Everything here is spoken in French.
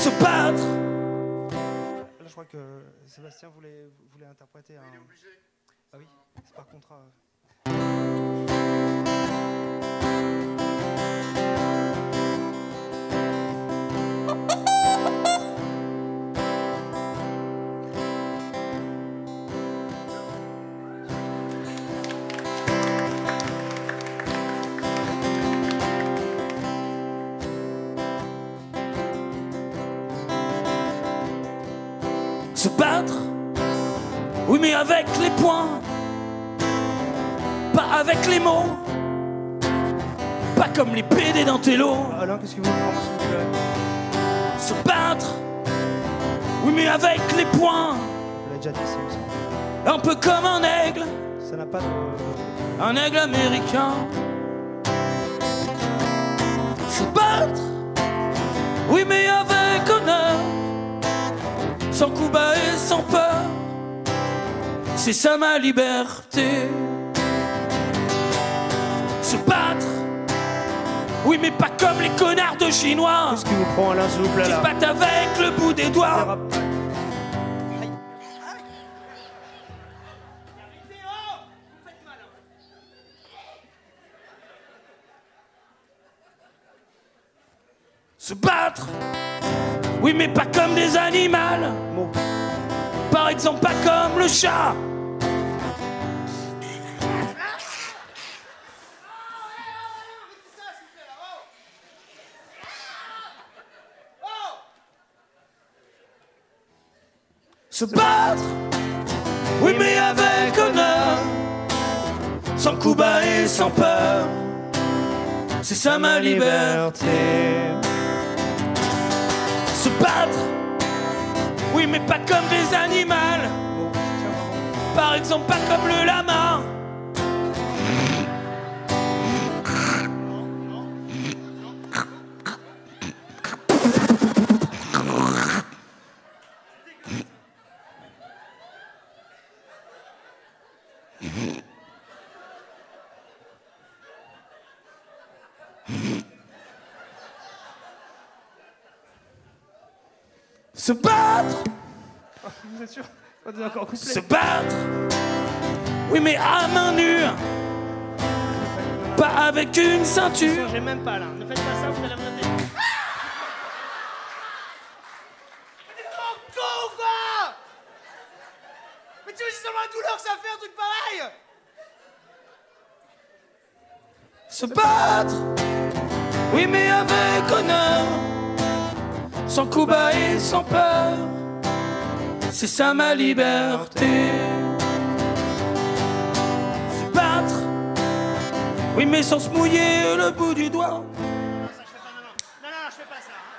se battre. Là, je crois que Sébastien voulait interpréter un... Ah oui, c'est par contrat. Se battre, oui mais avec les poings, pas avec les mots, pas comme les PD dans Télo. Alain, qu'est-ce que vous voulez, s'il vous plaît? Se battre, oui mais avec les poings, Vous l'avez déjà dit, ça aussi. un peu comme un aigle, Ça n'a pas de... un aigle américain. Se battre, oui mais avec honneur, sans coup bas et sans peur, c'est ça ma liberté. Se battre, oui mais pas comme les connards de Chinois Qu'est-ce qui vous prend, Alain, s'il vous plaît, qui se là? battent avec le bout des doigts. Se battre, oui mais pas comme des animaux. Bon. Par exemple pas comme le chat. Se battre, oui mais avec honneur, sans coup bas et sans peur, c'est ça ma liberté. Se battre, oui mais pas comme des animaux. Bon, tiens, Par exemple pas comme le lama. Se battre, vous êtes sûr? Pas encore couplet. se battre, oui mais à main nue, pas avec une ceinture. J'ai même pas, là. Ne faites pas ça, vous allez me noter. Mais t'es vraiment con ou quoi? Mais tu vois, c'est seulement la douleur que ça fait, un truc pareil. Se battre, oui mais avec honneur, sans coup bas et sans peur, c'est ça ma liberté. Se battre, oui mais sans se mouiller le bout du doigt. Non, ça, je fais pas, non, je fais pas ça.